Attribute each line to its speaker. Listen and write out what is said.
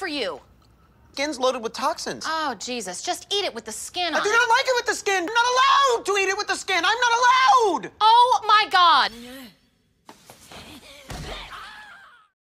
Speaker 1: for you?
Speaker 2: Skin's loaded with toxins.
Speaker 1: Oh, Jesus. Just eat it with the skin
Speaker 2: I
Speaker 1: on
Speaker 2: do
Speaker 1: it.
Speaker 2: not like it with the skin. I'm not allowed to eat it with the skin. I'm not allowed.
Speaker 1: Oh, my God.